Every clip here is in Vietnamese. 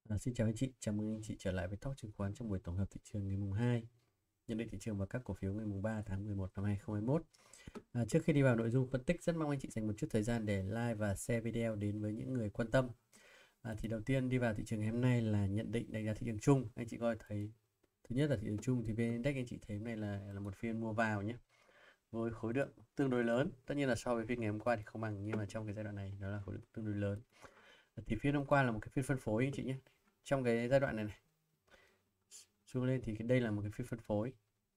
Xin chào anh chị, chào mừng anh chị trở lại với Talk chứng khoán trong buổi tổng hợp thị trường ngày mùng 2, nhận định thị trường và các cổ phiếu ngày mùng 3 tháng 11 năm 2021. Trước khi đi vào nội dung phân tích, rất mong anh chị dành một chút thời gian để like và share video đến với những người quan tâm. Thì đầu tiên đi vào thị trường ngày hôm nay là nhận định đánh giá thị trường chung. Anh chị coi thấy thứ nhất là thị trường chung thì VN Index anh chị thấy hôm nay là một phiên mua vào nhé, với khối lượng tương đối lớn. Tất nhiên là so với phiên ngày hôm qua thì không bằng, nhưng mà trong cái giai đoạn này nó là khối lượng tương đối lớn. Thì phiên hôm qua là một cái phiên phân phối anh chị nhé. Trong cái giai đoạn này xuống lên thì đây là một cái phiên phân phối.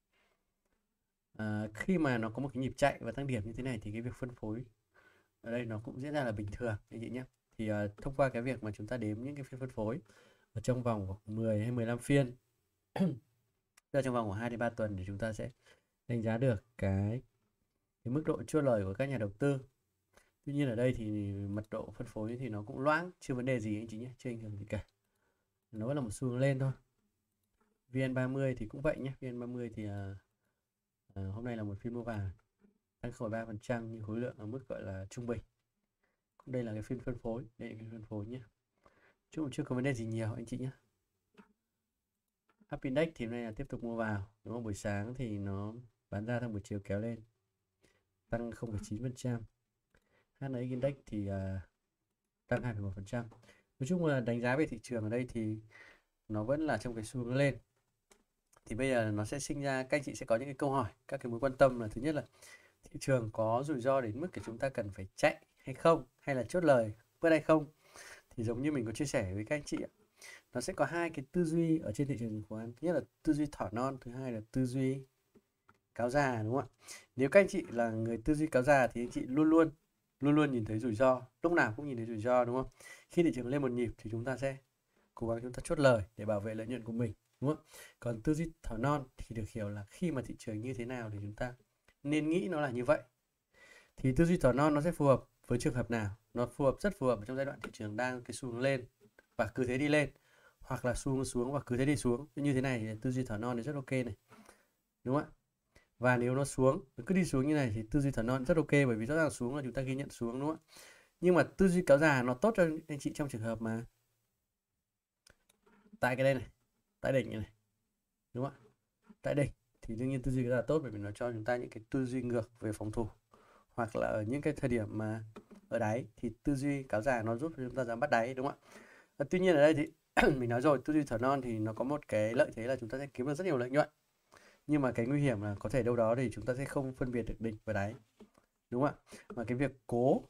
Khi mà nó có một cái nhịp chạy và tăng điểm như thế này thì cái việc phân phối ở đây nó cũng diễn ra là bình thường anh chị nhé. Thì thông qua cái việc mà chúng ta đếm những cái phiên phân phối ở trong vòng 10 hay 15 phiên ra trong vòng của 2 đến 3 tuần thì chúng ta sẽ đánh giá được cái mức độ chốt lời của các nhà đầu tư. Tuy nhiên ở đây thì mật độ phân phối thì nó cũng loãng, chưa vấn đề gì anh chị nhé, chưa ảnh hưởng gì cả. Nó vẫn là một xu hướng lên thôi. VN30 thì cũng vậy nhé. VN30 thì hôm nay là một phiên mua vào tăng 0,3% nhưng khối lượng ở mức gọi là trung bình. Đây là cái phiên phân phối, đây là phiên phân phối nhé. Chứ chưa có vấn đề gì nhiều anh chị nhé. Upindex Index thì hôm nay là tiếp tục mua vào, đúng không? Buổi sáng thì nó bán ra, sang buổi chiều kéo lên tăng 0,9%. HNX Index thì tăng 2,1%. Nói chung là đánh giá về thị trường ở đây thì nó vẫn là trong cái xu hướng lên. Thì bây giờ nó sẽ sinh ra, các anh chị sẽ có những cái câu hỏi, các cái mối quan tâm là thứ nhất là thị trường có rủi ro đến mức để chúng ta cần phải chạy hay không, hay là chốt lời bớt hay không. Thì giống như mình có chia sẻ với các anh chị ạ, nó sẽ có hai cái tư duy ở trên thị trường chứng khoán. Thứ nhất là tư duy thỏ non, thứ hai là tư duy cáo già, đúng không ạ? Nếu các anh chị là người tư duy cáo già thì anh chị luôn luôn nhìn thấy rủi ro, lúc nào cũng nhìn thấy rủi ro, đúng không? Khi thị trường lên một nhịp thì chúng ta sẽ cố gắng chúng ta chốt lời để bảo vệ lợi nhuận của mình, đúng không? Còn tư duy thỏ non thì được hiểu là khi mà thị trường như thế nào thì chúng ta nên nghĩ nó là như vậy. Thì tư duy thỏ non nó sẽ phù hợp với trường hợp nào? Nó phù hợp, rất phù hợp trong giai đoạn thị trường đang cái xu hướng lên và cứ thế đi lên, hoặc là xu hướng xuống và cứ thế đi xuống. Như thế này thì tư duy thỏ non thì rất ok này, đúng không ạ? Và nếu nó xuống, nó cứ đi xuống như này thì tư duy thỏ non rất ok, bởi vì rõ ràng xuống là chúng ta ghi nhận xuống, đúng không ạ? Nhưng mà tư duy kéo già nó tốt cho anh chị trong trường hợp mà tại cái đây này, tại đỉnh này, đúng không ạ? Tại đỉnh thì đương nhiên tư duy kéo già tốt, bởi vì nó cho chúng ta những cái tư duy ngược về phòng thủ, hoặc là ở những cái thời điểm mà ở đáy thì tư duy kéo dài nó giúp chúng ta dám bắt đáy, đúng không ạ? Tuy nhiên ở đây thì mình nói rồi, tư duy thỏ non thì nó có một cái lợi thế là chúng ta sẽ kiếm được rất nhiều lợi nhuận, nhưng mà cái nguy hiểm là có thể đâu đó thì chúng ta sẽ không phân biệt được đỉnh và đáy, đúng không ạ? Mà cái việc cố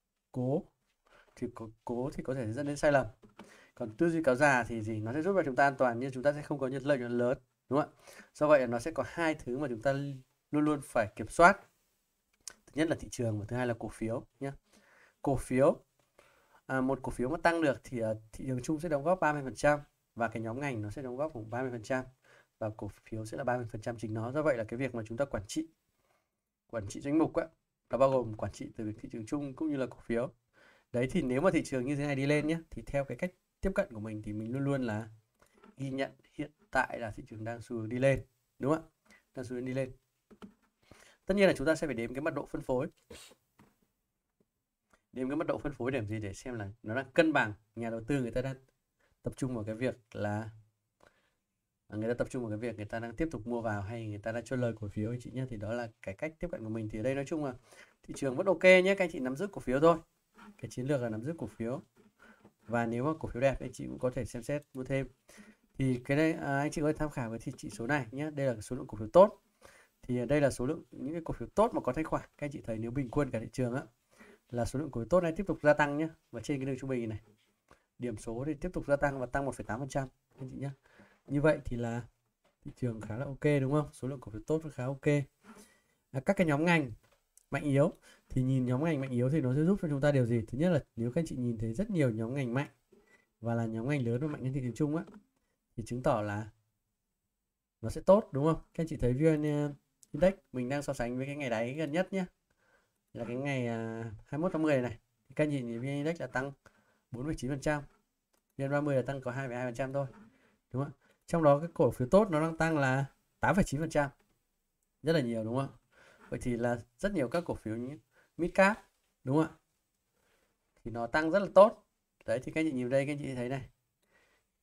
thì có thể dẫn đến sai lầm. Còn tư duy kéo dài thì gì, nó sẽ giúp cho chúng ta an toàn nhưng chúng ta sẽ không có những lợi nhuận lớn, đúng không ạ? Do vậy nó sẽ có hai thứ mà chúng ta luôn luôn phải kiểm soát. Thứ nhất là thị trường và thứ hai là cổ phiếu nhé. Cổ phiếu, một cổ phiếu mà tăng được thì thị trường chung sẽ đóng góp 30% và cái nhóm ngành nó sẽ đóng góp khoảng 30% và cổ phiếu sẽ là 30% chính nó. Do vậy là cái việc mà chúng ta quản trị danh mục nó bao gồm quản trị từ thị trường chung cũng như là cổ phiếu. Đấy, thì nếu mà thị trường như thế này đi lên nhé, thì theo cái cách tiếp cận của mình thì mình luôn luôn là ghi nhận hiện tại là thị trường đang xu hướng đi lên, đúng không ạ? Đang xu hướng đi lên. Tất nhiên là chúng ta sẽ phải đếm cái mật độ phân phối. Đếm cái mật độ phân phối để làm gì? Để xem là nó đang cân bằng. Nhà đầu tư người ta đang tập trung vào cái việc là người ta đang tiếp tục mua vào hay người ta đang chốt lời cổ phiếu anh chị nhé. Thì đó là cái cách tiếp cận của mình. Thì ở đây nói chung là thị trường vẫn ok nhé, các anh chị nắm giữ cổ phiếu thôi. Cái chiến lược là nắm giữ cổ phiếu, và nếu mà cổ phiếu đẹp anh chị cũng có thể xem xét mua thêm. Thì cái đây anh chị có thể tham khảo cái chỉ số này nhé. Đây là số lượng cổ phiếu tốt. Thì đây là số lượng những cái cổ phiếu tốt mà có thanh khoản. Các anh chị thấy nếu bình quân cả thị trường là số lượng cổ phiếu tốt này tiếp tục gia tăng nhé, và trên cái đường trung bình này điểm số thì tiếp tục gia tăng và tăng 1,8% anh chị nhé. Như vậy thì là thị trường khá là ok, đúng không? Số lượng cổ phiếu tốt khá ok. Các cái nhóm ngành mạnh yếu thì nhìn nhóm ngành mạnh yếu thì nó sẽ giúp cho chúng ta điều gì? Thứ nhất là nếu các anh chị nhìn thấy rất nhiều nhóm ngành mạnh và là nhóm ngành lớn và mạnh trên thị trường chung thì chứng tỏ là nó sẽ tốt, đúng không? Các anh chị thấy VN Index mình đang so sánh với cái ngày đáy gần nhất nhé, là cái ngày 21 tháng 10 này. Các anh chị nhìn VN Index là tăng 4,9%, VN30 là tăng có 2,2% thôi, đúng không? Trong đó cái cổ phiếu tốt nó đang tăng là 8,9%, rất là nhiều, đúng không? Vậy thì là rất nhiều các cổ phiếu như mid cap, đúng không ạ? Thì nó tăng rất là tốt. Đấy, thì các anh chị nhìn đây, các anh chị thấy này,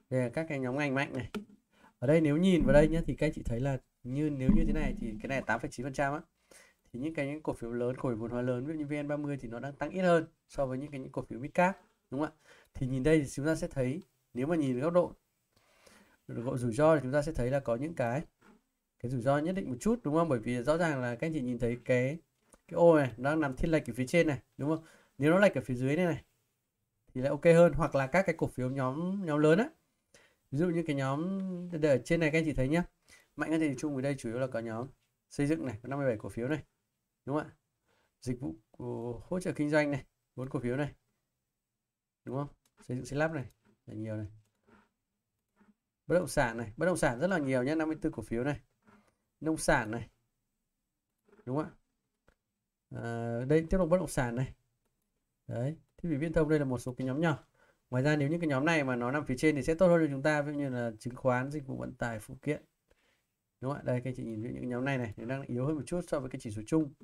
Đây là các cái nhóm ngành mạnh này. Ở đây nếu nhìn vào đây nhé thì các anh chị thấy là nếu như thế này thì cái này 8,9% á. Thì những cái cổ phiếu lớn, cổ phiếu vốn hóa lớn ví dụ như VN30 thì nó đang tăng ít hơn so với những cổ phiếu midcap, đúng không ạ? Thì nhìn đây thì chúng ta sẽ thấy, nếu mà nhìn góc độ rủi ro thì chúng ta sẽ thấy là có những cái rủi ro nhất định một chút, đúng không? Bởi vì rõ ràng là các anh chị nhìn thấy cái ô này nó đang nằm thiên lệch ở phía trên này, đúng không? Nếu nó lệch ở phía dưới này thì lại ok hơn, hoặc là các cái cổ phiếu nhóm lớn á, ví dụ như cái nhóm ở trên này các anh chị thấy nhá, mạnh hơn thì chung với đây chủ yếu là có nhóm xây dựng này, có 57 cổ phiếu này, đúng không ạ? Dịch vụ hỗ trợ kinh doanh này, 4 cổ phiếu này, đúng không? Xây dựng xây lắp này là nhiều này. Bất động sản rất là nhiều nhé, 54 cổ phiếu này. Nông sản này, đúng không ạ? Đây tiếp tục bất động sản này. Đấy, thiết bị viễn thông, đây là một số cái nhóm nhỏ. Ngoài ra nếu những cái nhóm này mà nó nằm phía trên thì sẽ tốt hơn cho chúng ta, ví dụ như là chứng khoán, dịch vụ vận tải, phụ kiện, đúng không ạ? Đây các chị nhìn những nhóm này nó đang yếu hơn một chút so với cái chỉ số chung.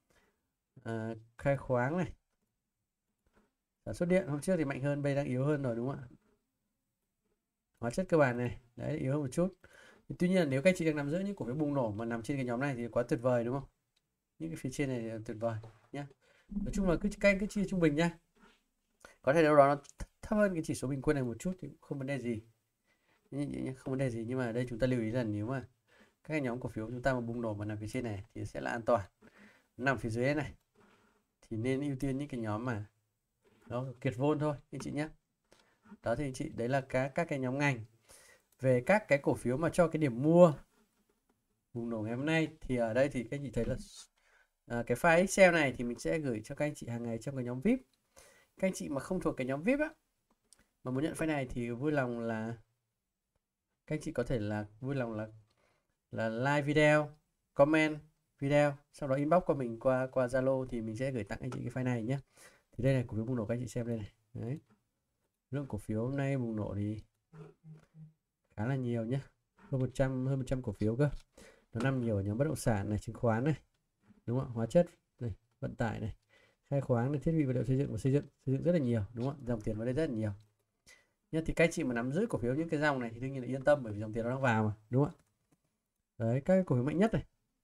Khai khoáng này, sản xuất điện hôm trước thì mạnh hơn, bây đang yếu hơn rồi, đúng không ạ? Hóa chất cơ bản này, đấy yếu hơn một chút. Tuy nhiên là nếu các chị đang nắm giữ những cổ phiếu bùng nổ mà nằm trên cái nhóm này thì quá tuyệt vời, đúng không? Những cái phía trên này thì tuyệt vời nhá. Nói chung là cứ chia trung bình nhá. Có thể đâu đó nó thấp hơn cái chỉ số bình quân này một chút thì không vấn đề gì. Không vấn đề gì, nhưng mà đây chúng ta lưu ý là nếu mà các cái nhóm cổ phiếu chúng ta mà bùng nổ mà nằm phía trên này thì sẽ là an toàn. Nằm phía dưới này thì nên ưu tiên những cái nhóm mà nó kiệt vốn thôi anh chị nhé. Đó thì anh chị, đấy là các cái nhóm ngành. Về các cái cổ phiếu mà cho cái điểm mua bùng nổ ngày hôm nay thì ở đây thì các anh chị thấy là cái file Excel này thì mình sẽ gửi cho các anh chị hàng ngày trong cái nhóm VIP. Các anh chị mà không thuộc cái nhóm VIP á, mà muốn nhận file này thì vui lòng là các anh chị có thể là vui lòng là like video, comment video, sau đó inbox qua mình qua Zalo thì mình sẽ gửi tặng anh chị cái file này nhé. Thì đây này, cổ phiếu bùng nổ các anh chị xem đây này. Đấy. Lượng cổ phiếu hôm nay bùng nổ thì khá là nhiều nhé, hơn 100 cổ phiếu cơ. Nó nằm nhiều ở nhóm bất động sản này, chứng khoán này, đúng không ạ? Hóa chất này, vận tải này, khai khoáng này, thiết bị vật liệu xây dựng và xây dựng rất là nhiều, đúng không ạ? Dòng tiền vào đây rất là nhiều. Nhưng thì các chị mà nắm giữ cổ phiếu những cái dòng này thì đương nhiên là yên tâm, bởi vì dòng tiền nó đang vào mà, đúng không ạ? Đấy, các cái cổ phiếu mạnh nhất này,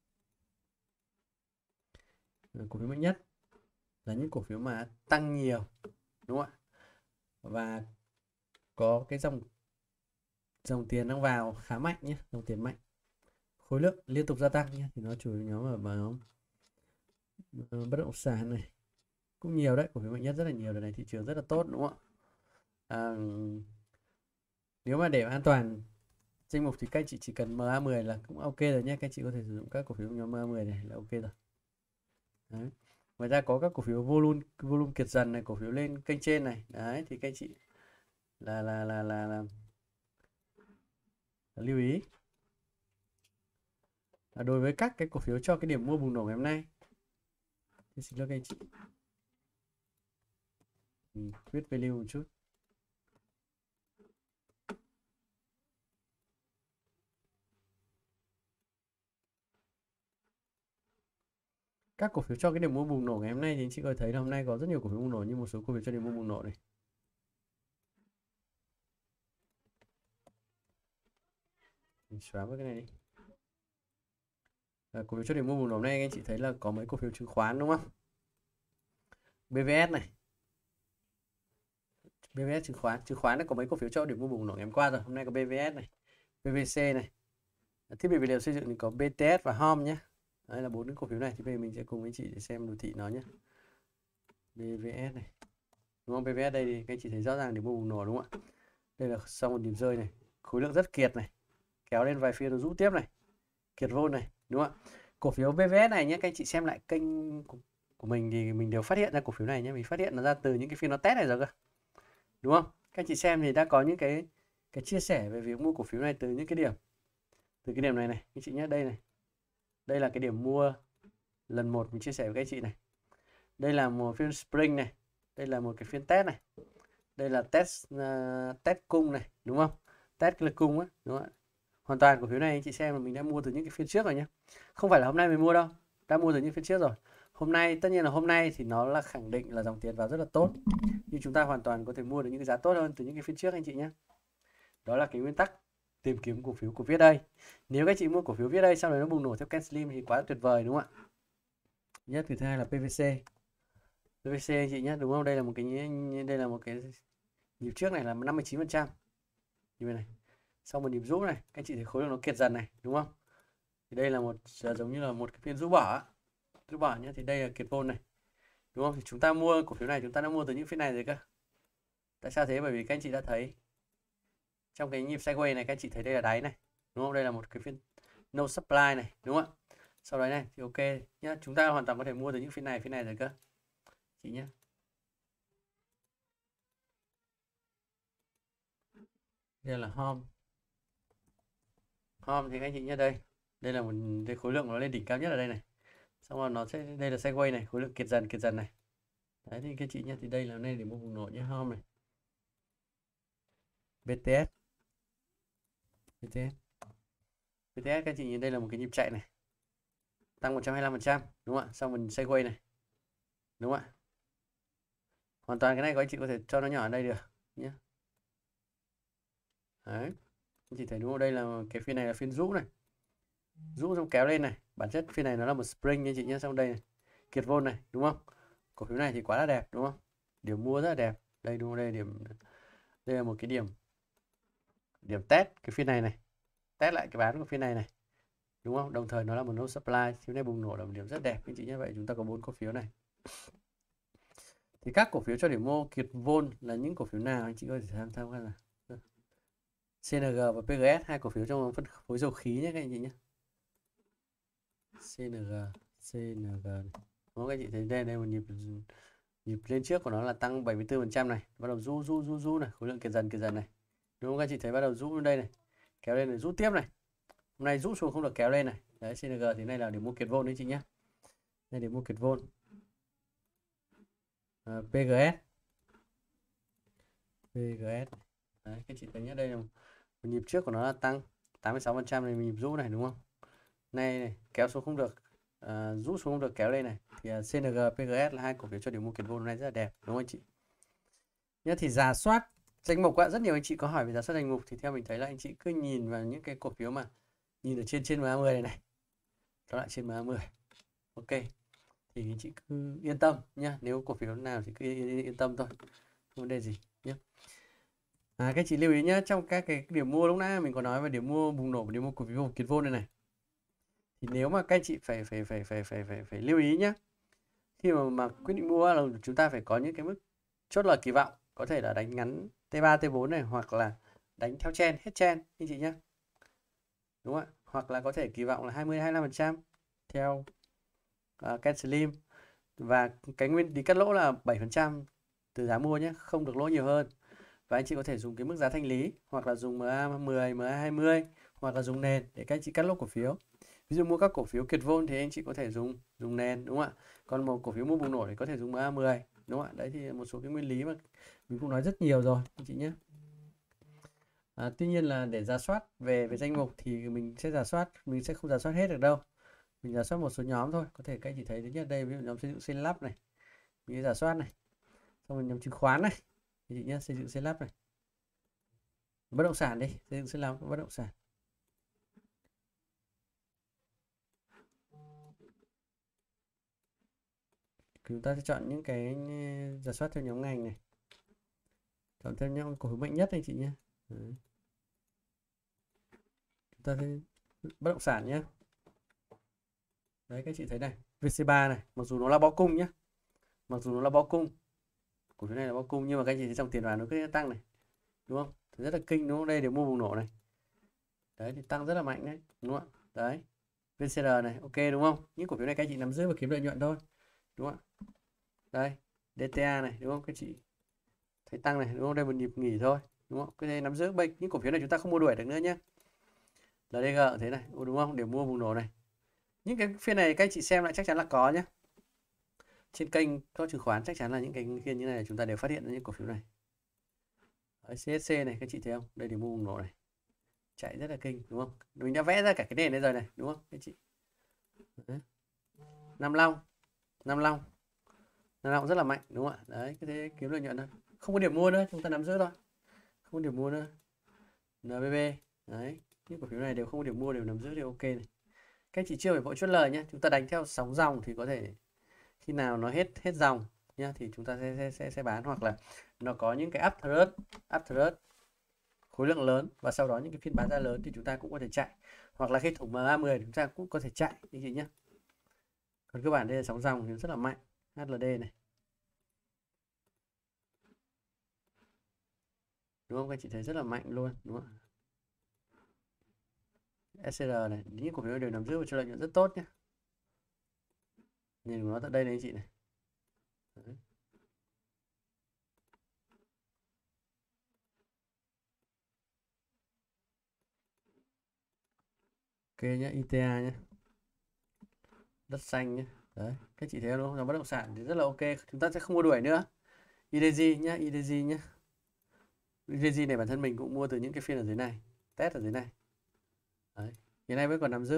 cổ phiếu mạnh nhất là những cổ phiếu mà tăng nhiều, đúng không ạ? Và có cái dòng tiền đang vào khá mạnh nhé, dòng tiền mạnh, khối lượng liên tục gia tăng nhé, thì nó chủ yếu nhóm ở nhóm bất động sản này cũng nhiều đấy, cổ phiếu mạnh nhất rất là nhiều, đợt này thị trường rất là tốt, đúng không ạ? Nếu mà để an toàn danh mục thì các chị chỉ cần MA10 là cũng ok rồi nhé. Các chị có thể sử dụng các cổ phiếu nhóm MA10 này là ok rồi. Đấy. Ngoài ra có các cổ phiếu volume kiệt dần này, cổ phiếu lên kênh trên này, đấy thì các chị là lưu ý. Đối với các cái cổ phiếu cho cái điểm mua bùng nổ ngày hôm nay thì xin lỗi các anh chị, viết value một chút. Các cổ phiếu cho cái điểm mua bùng nổ ngày hôm nay thì anh chị có thấy là hôm nay có rất nhiều cổ phiếu bùng nổ, như một số cổ phiếu cho điểm mua bùng nổ này. Mình xóa bớt cái này đi. Cổ phiếu cho điểm mua bùng nổ này anh chị thấy là có mấy cổ phiếu chứng khoán, đúng không? BVS này, BVS chứng khoán này có mấy cổ phiếu cho điểm mua bùng nổ ngày hôm qua rồi. Hôm nay có BVS này, PVC này, thiết bị vật liệu xây dựng thì có BTS và HOM nhé. Đây là 4 cái cổ phiếu này, thì bây giờ mình sẽ cùng anh chị để xem đồ thị nó nhé. BVS này, đúng không? BVS đây thì các anh chị thấy rõ ràng điểm mua bùng nổ, đúng không ạ? Đây là sau một điểm rơi này, khối lượng rất kiệt này, kéo lên vài phiên nó rũ tiếp này, kiệt vôn này, đúng không ạ? Cổ phiếu BVS này nhé, các anh chị xem lại kênh của mình thì mình đều phát hiện ra cổ phiếu này nhé, mình phát hiện nó ra từ những cái phiên nó test này rồi cơ, đúng không? Các anh chị xem thì đã có những cái chia sẻ về việc mua cổ phiếu này từ những cái điểm, từ cái điểm này này, anh chị nhé, đây này, đây là cái điểm mua lần 1 mình chia sẻ với các anh chị này, đây là một phiên spring này, đây là một cái phiên test này, đây là test cung này, đúng không? Test lực cung á, đúng không ạ? Hoàn toàn cổ phiếu này anh chị xem là mình đã mua từ những cái phiên trước rồi nhé, không phải là hôm nay mình mua đâu, đã mua từ những phiên trước rồi. Hôm nay tất nhiên là hôm nay thì nó là khẳng định là dòng tiền vào rất là tốt, nhưng chúng ta hoàn toàn có thể mua được những cái giá tốt hơn từ những cái phiên trước anh chị nhé. Đó là cái nguyên tắc tìm kiếm cổ phiếu của Viết đây. Nếu các chị mua cổ phiếu Viết đây sau đó nó bùng nổ theo Canslim thì quá tuyệt vời, đúng không ạ? Nhất thứ hai là PVC. PVC anh chị nhé, đúng không? Đây là một cái nhịp trước này là 59%. Như này. Sau một nhịp rũ này, các anh chị thấy khối lượng nó kiệt dần này, đúng không? Thì đây là giống như là một cái phiên rũ bỏ. Rũ bỏ nhé, thì đây là kiệt vôn này. Đúng không? Thì chúng ta mua cổ phiếu này, chúng ta đã mua từ những phiên này rồi cơ. Tại sao thế? Bởi vì các anh chị đã thấy trong cái nhịp sideways này, các anh chị thấy đây là đáy này, đúng không? Đây là một cái phiên no supply này, đúng không ạ? Sau đấy này thì ok nhá, chúng ta hoàn toàn có thể mua từ những phiên này rồi cơ chị nhé. Đây là home thì các anh chị nhé, đây là một cái khối lượng nó lên đỉnh cao nhất ở đây này, xong rồi nó sẽ đây là sideways này, khối lượng kiệt dần này. Đấy thì các chị nhé, thì đây là nên để mua vùng nổ nhé, home này, BTS các chị nhìn đây là một cái nhịp chạy này, tăng 125%, đúng không ạ? Xong mình sideways này, đúng không ạ? Hoàn toàn cái này các anh chị có thể cho nó nhỏ ở đây được nhé. Đấy, anh chị thấy đúng không? Đây là cái phiên này là phiên rũ này, rũ xong kéo lên này, bản chất phiên này nó là một spring anh chị nhé. Xong đây này, kiệt vôn này, đúng không? Cổ phiếu này thì quá là đẹp, đúng không? Điểm mua rất là đẹp. Đây đúng không? Đây là một cái điểm test cái phiên này, test lại cái bán của phiên này, đúng không? Đồng thời nó là một no supply, phiên này bùng nổ là một điểm rất đẹp anh chị nhé. Vậy chúng ta có 4 cổ phiếu này. Thì các cổ phiếu cho điểm mua kiệt vôn là những cổ phiếu nào anh chị có thể tham khảo là CNG và PGS, hai cổ phiếu trong phân phối dầu khí nhé các anh chị nhé. CNG này. Đúng, các chị thấy đây một nhịp lên trước của nó là tăng 74% này, bắt đầu rũ này, khối lượng kiệt dần này, đúng không? Các chị thấy bắt đầu rũ lên đây này, kéo lên này, rũ tiếp này, hôm nay rũ xuống không được kéo lên này. Đấy, CNG thì này là để mua kiệt vôn đấy chị nhé, đây để mua kiệt vôn. PGS đấy, các chị thấy nhé, đây là một nhịp trước của nó là tăng 86% này, nhịp rũ này, đúng không? Này kéo xuống không được, rũ xuống không được, kéo lên này, thì CNG, PGS là hai cổ phiếu cho điểm mua kiệt vôn này rất là đẹp, đúng không anh chị? Nhớ thì rà soát danh mục rất nhiều anh chị có hỏi về rà soát danh mục, thì theo mình thấy là anh chị cứ nhìn vào những cái cổ phiếu mà nhìn ở trên MA10 này, đó lại trên MA10, ok, thì anh chị cứ yên tâm nhá. Nếu cổ phiếu nào thì cứ yên tâm thôi, không vấn đề gì nhé. Các chị lưu ý nhé, trong các cái điểm mua lúc nãy mình có nói về điểm mua bùng nổ, điểm mua cổ phiếu kiệt vôn này, thì nếu mà các chị phải lưu ý nhé, khi mà quyết định mua là chúng ta phải có những cái mức chốt lời kỳ vọng, có thể là đánh ngắn T3 T4 này, hoặc là đánh theo chen, hết chen anh chị nhé, đúng không ạ? Hoặc là có thể kỳ vọng là 20-25% theo Canslim, và cái nguyên lý cắt lỗ là 7% từ giá mua nhé, không được lỗ nhiều hơn. Và anh chị có thể dùng cái mức giá thanh lý, hoặc là dùng MA10, MA20, hoặc là dùng nền để các anh chị cắt lỗ cổ phiếu. Ví dụ mua các cổ phiếu kiệt vôn thì anh chị có thể dùng nền, đúng không ạ? Còn một cổ phiếu mua bùng nổ thì có thể dùng MA10, đúng không ạ? Đấy thì một số cái nguyên lý mà mình cũng nói rất nhiều rồi anh chị nhé. Tuy nhiên là để rà soát về danh mục thì mình sẽ không rà soát hết được đâu. Mình rà soát một số nhóm thôi. Có thể các anh chị thấy thứ nhất đây, ví dụ nhóm xây dựng xây lắp này, mình rà soát này. Xong rồi nhóm chứng khoán này, anh chị nhé, xây dựng xây lắp này. Bất động sản đi, xây dựng xây lắp bất động sản. Chúng ta sẽ chọn những cái rà soát theo nhóm ngành này, chọn theo nhóm cổ phiếu mạnh nhất anh chị nhé. Đấy. Chúng ta sẽ bất động sản nhé. Đấy, các chị thấy này, VC3 này, mặc dù nó là bó cung nhé, cổ phiếu này là bó cung, nhưng mà các chị thấy trong tiền vào nó cứ tăng này, đúng không? Thì rất là kinh, đúng không? Đây để mua bùng nổ này, đấy thì tăng rất là mạnh đấy, đúng không ạ? Đấy, VCR này, ok đúng không? Những cổ phiếu này các chị nắm giữ và kiếm lợi nhuận thôi, đúng không ạ? Đây, DTA này, đúng không? Các chị thấy tăng này, đúng không? Đây một nhịp nghỉ thôi, đúng không? Cái này nắm giữ bệnh, những cổ phiếu này chúng ta không mua đuổi được nữa nhé. LDG thế này, đúng không? Để mua bùng nổ này. Những cái phiên này các chị xem lại chắc chắn là có nhé. Trên kênh có chứng khoán chắc chắn là những cái phiên như này chúng ta đều phát hiện ra những cổ phiếu này. Đấy, CSC này các chị thấy không? Đây để mua bùng nổ này, chạy rất là kinh, đúng không? Mình đã vẽ ra cả cái nền đây rồi này, đúng không các chị? Đấy. Nam Long rất là mạnh, đúng không ạ? Đấy, cái thế kiếm lợi nhuận thôi, không có điểm mua nữa, chúng ta nắm giữ thôi, không có điểm mua nữa. NBB. Đấy, những cổ phiếu này đều không có điểm mua, đều nằm giữ, đều ok này. Các chị chưa phải vội chốt lời nhé, chúng ta đánh theo sóng dòng thì có thể khi nào nó hết dòng nhá thì chúng ta sẽ bán, hoặc là nó có những cái uptrend khối lượng lớn và sau đó những cái phiên bán ra lớn thì chúng ta cũng có thể chạy, hoặc là khi thủng MA10 chúng ta cũng có thể chạy như chị nhé. Còn cơ bản đây là sóng dòng thì rất là mạnh. HLD này, đúng không, các chị thấy rất là mạnh luôn, đúng không? SCR này, những cổ phiếu đều nắm giữ và cho lợi nhuận rất tốt nhé. Nhìn nó tận đây này anh chị này. Đấy. Ok nhé, ITA nhé, đất xanh nhé. Đấy, các chị thấy đúng không? Dòng bất động sản thì rất là ok, chúng ta sẽ không mua đuổi nữa. IDG nhé, IDG nhé. IDG này bản thân mình cũng mua từ những cái phiên ở dưới này, test ở dưới này. Đấy, hiện nay vẫn còn nắm giữ.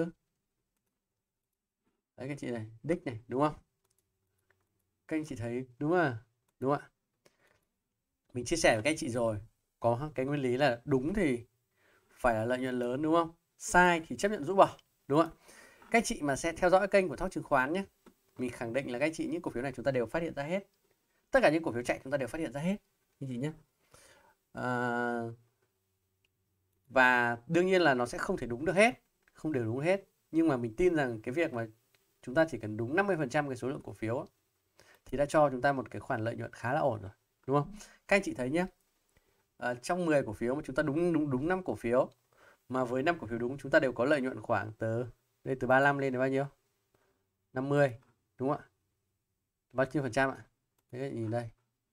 Đấy các chị này, đích này, đúng không? Các anh chị thấy đúng à? Đúng ạ. Mình chia sẻ với các anh chị rồi, có cái nguyên lý là đúng thì phải là lợi nhuận lớn, đúng không? Sai thì chấp nhận rũ bỏ, đúng không ạ? Các chị mà sẽ theo dõi kênh của Talk Chứng Khoán nhé, mình khẳng định là các chị những cổ phiếu này chúng ta đều phát hiện ra hết. Tất cả những cổ phiếu chạy chúng ta đều phát hiện ra hết anh chị nhé. Và đương nhiên là nó sẽ không thể đúng được hết, không đều đúng hết, nhưng mà mình tin rằng cái việc mà chúng ta chỉ cần đúng 50% cái số lượng cổ phiếu thì đã cho chúng ta một cái khoản lợi nhuận khá là ổn rồi, đúng không? Các anh chị thấy nhé, trong 10 cổ phiếu mà chúng ta đúng 5 cổ phiếu, mà với 5 cổ phiếu đúng chúng ta đều có lợi nhuận khoảng từ 35 lên đến bao nhiêu? 50, đúng không ạ? Bao nhiêu phần trăm ạ? Đấy, nhìn đây,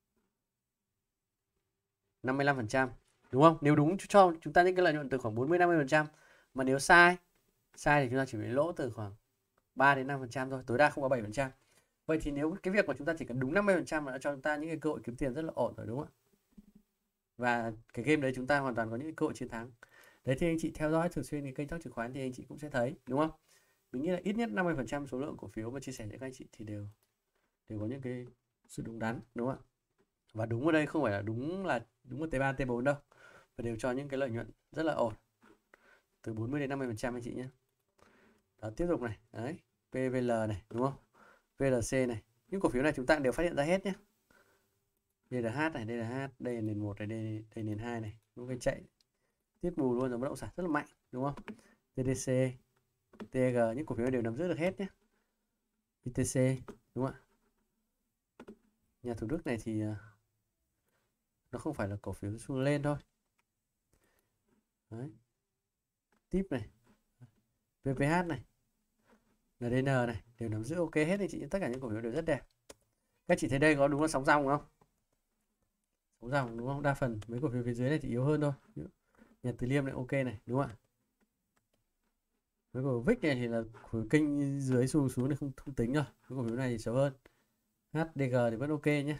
55%, đúng không? Nếu đúng cho chúng ta những cái lợi nhuận từ khoảng 40-50%, mà nếu sai thì chúng ta chỉ bị lỗ từ khoảng 3 đến 5% thôi, tối đa không có 7%. Vậy thì nếu cái việc mà chúng ta chỉ cần đúng 50% là đã cho chúng ta những cái cơ hội kiếm tiền rất là ổn rồi, đúng không ạ? Và cái game đấy chúng ta hoàn toàn có những cơ hội chiến thắng. Đấy thì anh chị theo dõi thường xuyên cái kênh Talk Chứng Khoán thì anh chị cũng sẽ thấy, đúng không? Mình nghĩ là ít nhất 50% số lượng cổ phiếu mà chia sẻ cho các anh chị thì đều có những cái sự đúng đắn, đúng không ạ? Và đúng ở đây không phải là đúng ở T3 T4 đâu, và đều cho những cái lợi nhuận rất là ổn, từ 40 đến 50% anh chị nhé. Đó, tiếp tục này, đấy, PVL này, đúng không? VLC này, những cổ phiếu này chúng ta đều phát hiện ra hết nhé. DLH này, DLH, đây là nền 1 này, đây là nền 2 này, những cái chạy tiếp bù luôn, rồi bất động sản rất là mạnh, đúng không? TDC, TG, những cổ phiếu đều nắm giữ được hết nhé. ITC, đúng không ạ? Nhà Thủ Đức này thì nó không phải là cổ phiếu xu lên thôi. Đấy. Tiếp này, VPH này, NDN này đều nắm giữ ok hết anh chị, tất cả những cổ phiếu đều rất đẹp. Các chị thấy đây có đúng là sóng dòng không? Sóng dòng, đúng không? Đa phần mấy cổ phiếu phía dưới này thì yếu hơn thôi. Nhà Từ Liêm này ok này, đúng không ạ? Mấy cổ phiếu VIX này thì là cổ phiếu kênh dưới xuống này không tính rồi. Mấy cổ phiếu này thì xấu hơn. HDG thì vẫn ok nhé.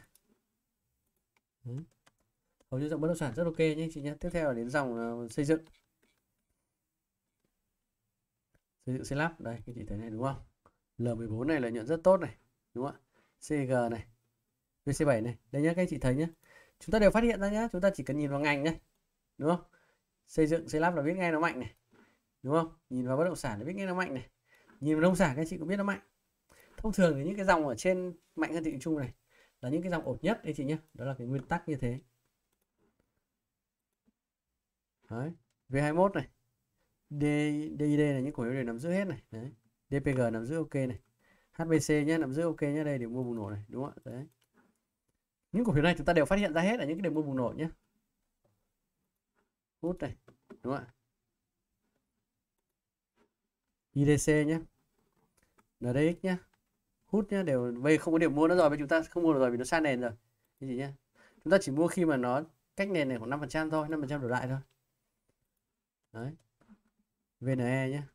Hầu như dòng bất động sản rất ok nhé chị nhé. Tiếp theo là đến dòng xây dựng. Xây dựng xây lắp, đây các chị thấy này, đúng không? L14 này lợi nhuận rất tốt này, đúng không ạ? CG này, VC7 này, đây nhá, các anh chị thấy nhé, chúng ta đều phát hiện ra nhé, chúng ta chỉ cần nhìn vào ngành nhé, đúng không? Xây dựng xây lắp là biết ngay nó mạnh này, đúng không? Nhìn vào bất động sản là biết ngay nó mạnh này, nhìn vào nông sản các anh chị cũng biết nó mạnh. Thông thường thì những cái dòng ở trên mạnh hơn thị trường chung này là những cái dòng ổn nhất đấy chị nhé, đó là cái nguyên tắc như thế. Đấy, V21 này, DID này, những cổ phiếu đều nắm giữ hết này. Đấy, DPG nắm giữ ok này, HBC nhé, nắm giữ ok nhé, đây để mua bùng nổ này, đúng không ạ? Đấy, những cổ phiếu này chúng ta đều phát hiện ra hết là những cái điểm mua bùng nổ nhé. Hút này, đúng không ạ? IDC nhé, NDX nhé, hút nhé, đều bây không có điểm mua nữa rồi, bây chúng ta không mua được rồi vì nó xa nền rồi. Cái gì nhé, chúng ta chỉ mua khi mà nó cách nền này khoảng 5% thôi, 5% đổ lại thôi. Đấy, VNE nhé,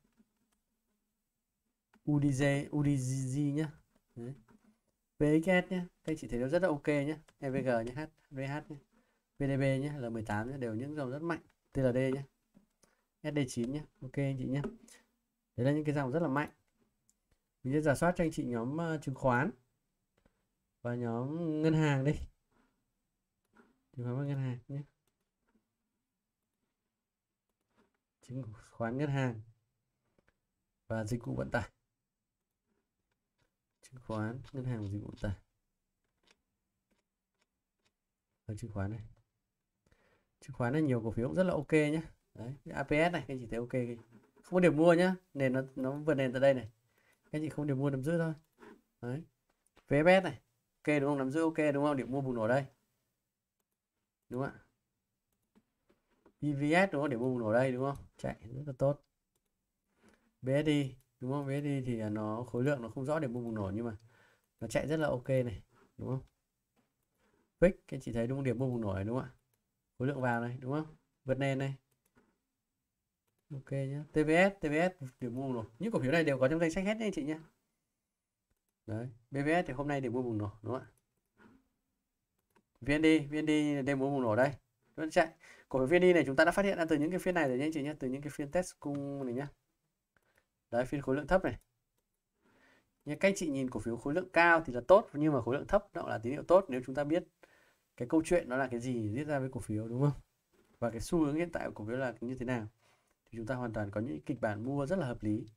UDG nhé. Đấy, VXS nhé, các chị thấy nó rất là ok nhé. EVG nhé, HVH nhé, VDB nhé, L18 nhé, đều những dòng rất mạnh. TLD nhé, SD9 nhé, ok anh chị nhé. Đấy là những cái dòng rất là mạnh. Mình sẽ giả soát cho anh chị nhóm chứng khoán và nhóm ngân hàng đi. Chứng khoán và ngân hàng nhé. chứng khoán ngân hàng và dịch vụ vận tải. Chứng khoán ngân hàng và dịch vụ vận tải. Ở chứng khoán này, chứng khoán này nhiều cổ phiếu cũng rất là ok nhé. Đấy, APS này các anh chị thấy ok, không có điểm mua nhá, nền nó vượt nền từ đây này, các anh chị không điểm mua nắm giữ thôi. Đấy, VFS này ok đúng không, nắm giữ ok đúng không, điểm mua bùng nổ đây đúng không ạ. EVS đúng không, điểm mua bùng nổ đây đúng không, chạy rất là tốt. BSI đúng không, BSI thì nó khối lượng nó không rõ điểm mua bùng nổ nhưng mà nó chạy rất là ok này đúng không. VIX các anh chị thấy đúng không, điểm mua bùng nổ này đúng không ạ, khối lượng vào này đúng không, vượt nền này ok nhá. TVS điểm mua bùng nổ, những cổ phiếu này đều có trong danh sách hết đấy anh chị nhé. Đấy, BVS thì hôm nay điểm mua bùng nổ đúng không ạ. VND điểm mua bùng nổ đây vẫn chạy. Cổ phiếu VND này chúng ta đã phát hiện ra từ những cái phiên này rồi nhé anh chị nhé, từ những cái phiên test cung này nhá. Đấy, phiên khối lượng thấp này. Nhưng các anh chị nhìn cổ phiếu khối lượng cao thì là tốt, nhưng mà khối lượng thấp nó là tín hiệu tốt nếu chúng ta biết cái câu chuyện nó là cái gì diễn ra với cổ phiếu đúng không, và cái xu hướng hiện tại của cổ phiếu là như thế nào, thì chúng ta hoàn toàn có những kịch bản mua rất là hợp lý.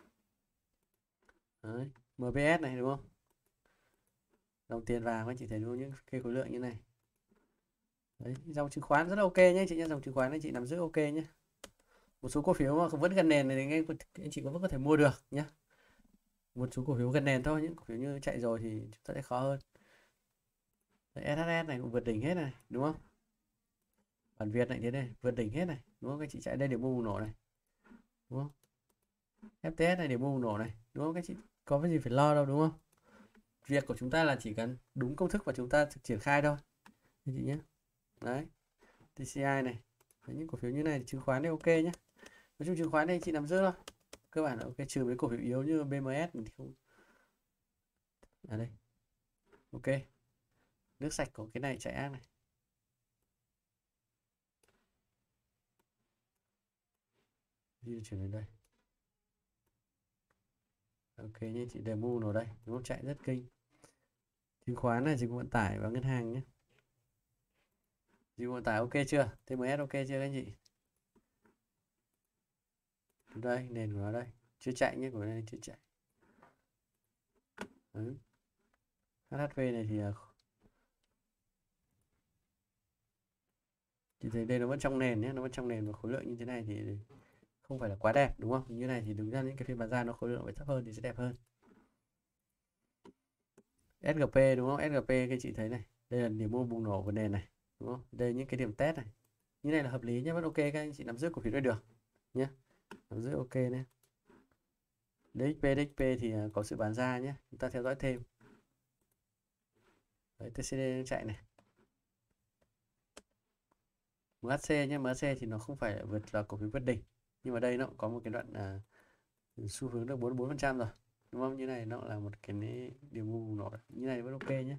Đấy, MBS này đúng không, dòng tiền vào các anh chị thấy đúng không, những cái khối lượng như này. Đấy, dòng chứng khoán rất là ok nhé chị nhé, dòng chứng khoán anh chị nắm giữ ok nhé. Một số cổ phiếu mà vẫn gần nền này thì anh chị vẫn có thể mua được nhé. Một số cổ phiếu gần nền thôi, những cổ phiếu như chạy rồi thì chúng ta sẽ khó hơn. Đấy, SHS này cũng vượt đỉnh hết này đúng không, bản Việt này thế này vượt đỉnh hết này đúng không, các chị chạy đây để mua bùng nổ này đúng không. FTS này để mua bùng nổ này đúng không, các chị có cái gì phải lo đâu đúng không. Việc của chúng ta là chỉ cần đúng công thức và chúng ta triển khai thôi các chị nhé. Đấy, TCI này. Đấy, những cổ phiếu như này thì chứng khoán thì ok nhé. Nói chung chứng khoán này chị nắm giữ thôi, cơ bản là ok, trừ mấy cổ phiếu yếu như BMS thì không. À đây ok, nước sạch của cái này chạy ác này. Di chuyển đến đây ok nhé chị, demo nó đây đúng không, chạy rất kinh. Chứng khoán này, dịch vụ vận tải và ngân hàng nhé. Dịch vụ vận tải ok chưa, TMS ok chưa các anh chị. Đây nền của nó đây chưa chạy nhé, của này chưa chạy. Đấy. HHV này thì chị thấy đây nó vẫn trong nền nhé, nó vẫn trong nền và khối lượng như thế này thì không phải là quá đẹp đúng không. Như này thì đúng ra những cái phiên bán ra nó khối lượng phải thấp hơn thì sẽ đẹp hơn. SGP đúng không, SGP các chị thấy này, đây là điểm mua bùng nổ của nền này đúng không, đây những cái điểm test này như này là hợp lý nhé, vẫn ok, các anh chị nắm giữ cổ phiếu đây được nhé, nắm giữ ok nhé. DXP thì có sự bán ra nhé, chúng ta theo dõi thêm. Đấy, TCD chạy này. MHC nhé, MHC thì nó không phải vượt là cổ phiếu vượt đỉnh, nhưng mà đây nó cũng có một cái đoạn xu hướng được 44% rồi đúng không, như này nó là một cái điểm mua bùng nổ, như này vẫn ok nhé.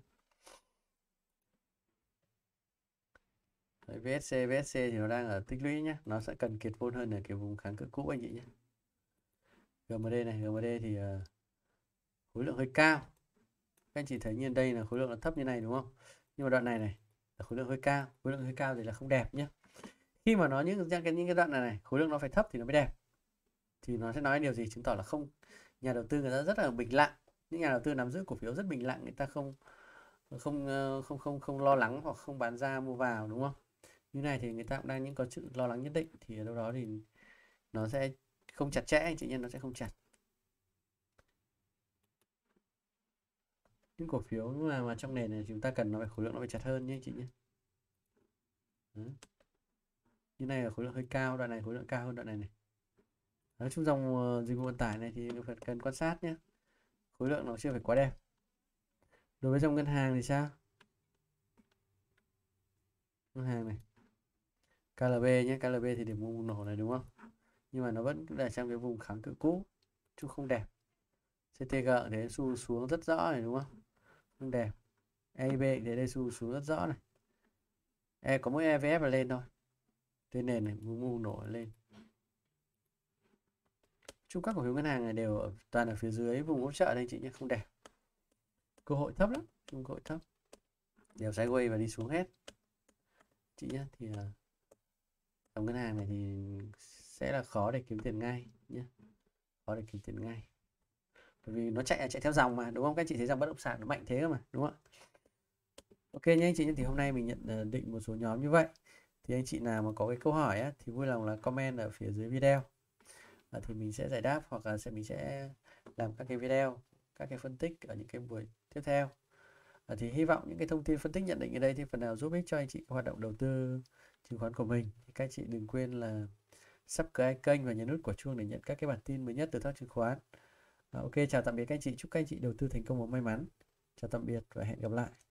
Đấy, VSC thì nó đang ở tích lũy nhé, nó sẽ cần kiệt vốn hơn ở cái vùng kháng cự cũ anh chị nhé. GMD này, GMD thì khối lượng hơi cao, các anh chị thấy như đây là khối lượng là thấp như này đúng không, nhưng mà đoạn này này là khối lượng hơi cao, khối lượng hơi cao thì là không đẹp nhé. Khi mà nó những cái đoạn này khối lượng nó phải thấp thì nó mới đẹp, thì nó sẽ nói điều gì, chứng tỏ là không, nhà đầu tư người ta rất là bình lặng, những nhà đầu tư nắm giữ cổ phiếu rất bình lặng, người ta không lo lắng hoặc không bán ra mua vào đúng không. Như này thì người ta cũng đang những có sự lo lắng nhất định, thì ở đâu đó thì nó sẽ không chặt chẽ anh chị nhân, nó sẽ không chặt. Những cổ phiếu mà trong nền này chúng ta cần nó phải khối lượng nó phải chặt hơn nhé anh chị nhé. Đấy. Như này là khối lượng hơi cao, đoạn này khối lượng cao hơn đoạn này này. Nói chung dòng dịch vụ vận tải này thì phải cần quan sát nhé, khối lượng nó chưa phải quá đẹp. Đối với dòng ngân hàng thì sao, ngân hàng này KLB nhé, KLB thì điểm mua bùng nổ này đúng không, nhưng mà nó vẫn là trong cái vùng kháng cự cũ chứ không đẹp. CTG thế xu xuống rất rõ này đúng không, không đẹp. EIB thế đây xu xuống rất rõ này, có mỗi EVF là lên thôi, trên nền này mua bùng nổ lên. Chung các cổ phiếu ngân hàng này đều toàn ở phía dưới vùng hỗ trợ đây chị nhé, không đẹp, cơ hội thấp lắm, cơ hội thấp, đều sideways và đi xuống hết chị nhé. Thì dòng ngân hàng này thì sẽ là khó để kiếm tiền ngay nhé, khó để kiếm tiền ngay, bởi vì nó chạy theo dòng mà, đúng không? Các anh chị thấy dòng bất động sản nó mạnh thế cơ mà, đúng không ạ? Ok nhé anh chị, thì hôm nay mình nhận định một số nhóm như vậy. Thì anh chị nào mà có cái câu hỏi á, thì vui lòng là comment ở phía dưới video, thì mình sẽ giải đáp, hoặc là mình sẽ làm các cái video, các cái phân tích ở những cái buổi tiếp theo. Thì hy vọng những cái thông tin phân tích nhận định ở đây thì phần nào giúp ích cho anh chị hoạt động đầu tư chứng khoán của mình. Thì các anh chị đừng quên là subscribe kênh và nhấn nút quả chuông để nhận các cái bản tin mới nhất từ Thao Chứng Khoán. Ok, chào tạm biệt các anh chị, chúc các anh chị đầu tư thành công và may mắn. Chào tạm biệt và hẹn gặp lại.